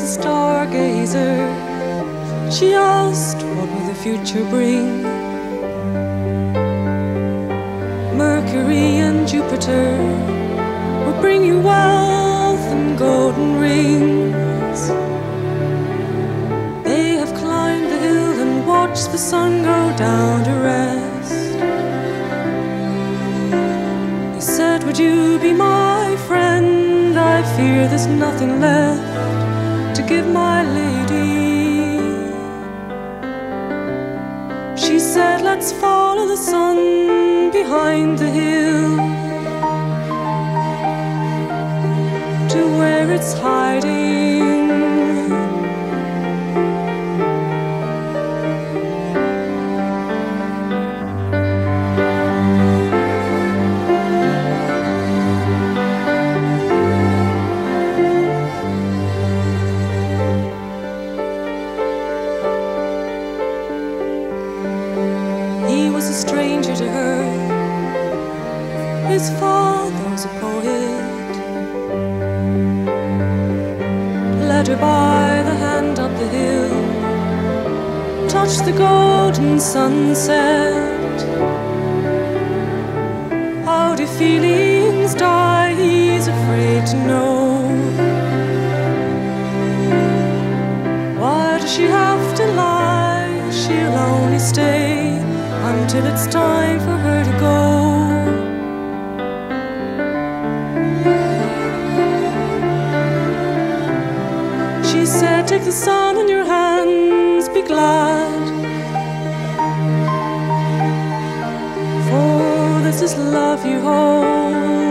a stargazer. She asked, what will the future bring? Mercury and Jupiter will bring you wealth and golden rings. They have climbed the hill and watched the sun go down to rest. They said, would you be my friend? I fear there's nothing left to give my lady. She said, let's follow the sun behind the hill to where it's hiding. He was a stranger to her. His father was a poet. Led her by the hand up the hill, touched the golden sunset. How do feelings die? He's afraid to know. Why does she have to lie? She'll only stay until it's time for her to go. She said, take the sun in your hands, be glad, for this is love you hold.